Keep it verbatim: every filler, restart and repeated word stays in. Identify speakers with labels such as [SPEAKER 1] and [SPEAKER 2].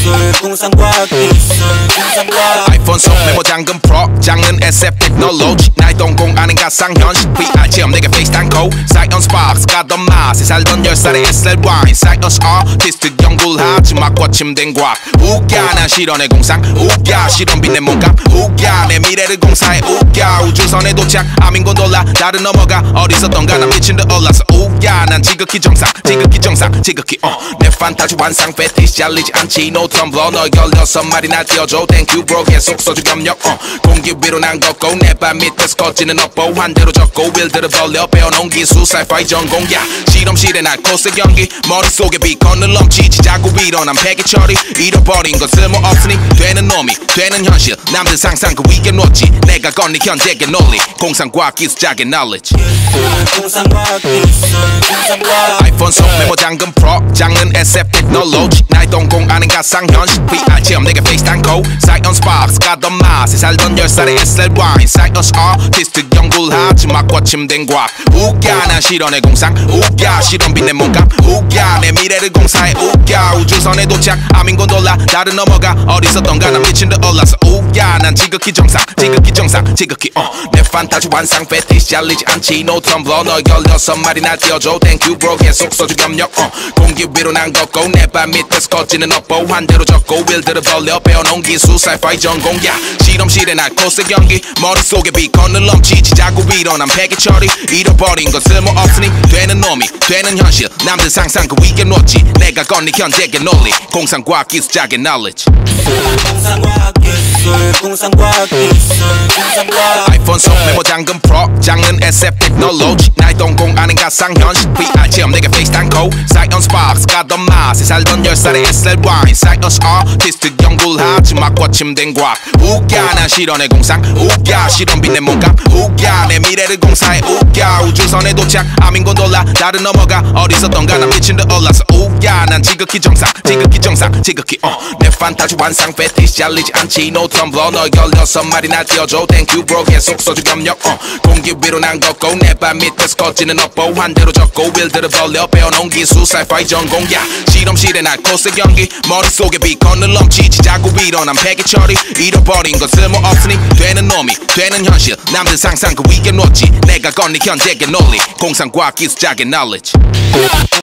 [SPEAKER 1] 공상과학기술 공상과학기술 공상과학
[SPEAKER 2] 아이폰 속 메모 잠금 프로 장르 에스에프 테크놀로지 나의 동공 아는 가상현실 브이알 체험 내게 페이스 tan고 사이언스 박스 가던 맛에 살던 열 살의 에스엘와인 사이언스 아티스트 연구를 하지 막 거침된 과학 우겨 난 실현의 공상 우겨 실험비 내 몸값 우겨 내 미래를 공사해 우겨 우주선에 도착 아민고 놀라 다른 넘어가 어디서던가 난 미친 듯 올라서 우겨 난 지극히 정상 지극히 정상 지극히 어내 판타지 완상 패티시 잘리지 않지 no 텀블러 너 열여섯 마리 날 띄워줘 thank you bro 계속 소주 겸력 어 공기 위로 난 걷고 내 발 밑에서 걷지는 업보 한대로 적고 윌드를 벌려 배워놓은 기술 사이파이 전공야 실험실에 날 코스 경기 머릿속에 비컨을 넘치지 자꾸 위로 난 폐기 처리 잃어버린 건 쓸모없으니 되는 놈이 되는 현실 남들 상상 그 위에 놓지 내가 건네 현재의 논리 공상과학기술 작의 knowledge
[SPEAKER 1] 공상과학기술 공상과학
[SPEAKER 2] 아이폰 속 메모 잠금 프로 장르 에스에프 테크놀로지 나의 동공 아는 가상현실 브이알 체험 내게 페이스 tan고 사이언스 박스 가던 맛에 살던 열 살의 에스엘와인 사이언스 아티스트 연구를 하지 막 거침된 과학 우겨 난 실현의 공상 우겨 실험비 내 몸값 우겨 내 미래를 공사해 우겨 우주선에 도착 아민고 놀라 다른 넘어가 어디서던가 난 미친 듯 올라서 우겨 난 지극히 정상 지극히 정상 지극히 어내 판타지 완상 패티시 잘리지 않지 no 텀블러 너 열여섯 마리 날 띄워줘 thank you bro 계속 소주 겸력 어 공기 위로 난 걷고 내 발 밑에서 걷지는 업보 한대로 적고 윌드를 벌려 배워놓은 기술 사이파이 전공야 실험실에 날 코스 경기 머릿속에 비컨을 넘치지 자꾸 위로 난 폐기 처리 잃어버린 건 쓸모없으니 되는 놈이 되는 현실 남들 상상 그 위에 놓지 내가 건네 현재의 논리 공상과학기술 작의 knowledge
[SPEAKER 1] 공상과학기술 공상과학기술 공상과학
[SPEAKER 2] 아이폰 속 메모 잠금 프로 장르 에스에프 테크놀로지 나의 동공 아는 가상현실 브이알 체험 내게 페이스 tan고 사이언스 박스 가던 맛에 살던 열 살의 에스엘와인 사이언스 아티스트 연구를 하지 막 거침된 과학 우겨 난 실현의 공상 우겨 실험비 내 몸값 우겨 내 미래를 공사해 우겨 우주선에 도착 아민고 놀라 다른 넘어가 어디서던가 난 미친 듯 올라서 우겨 난 지극히 정상 지극히 정상 지극히 어내 판타지 완상 패티시 잘리지 않지 no 텀블러 너 열여섯 마리 날 띄워줘 thank you bro 계속 소주 겸력 어 공기 위로 난 걷고 내 발 밑에서 걷지는 업보 한대로 적고 윌드를 벌려 배워놓은 기술 사이파이 전공야 실험실에 날 코스 경기 머릿속에 비컨을 넘치지 자꾸 위로 난 폐기 처리 잃어버린 건 쓸모없으니 되는 놈이 되는 현실 남들 상상 그 위에 놓지 내가 건네 현재의 논리 공상과학기술 작의 knowledge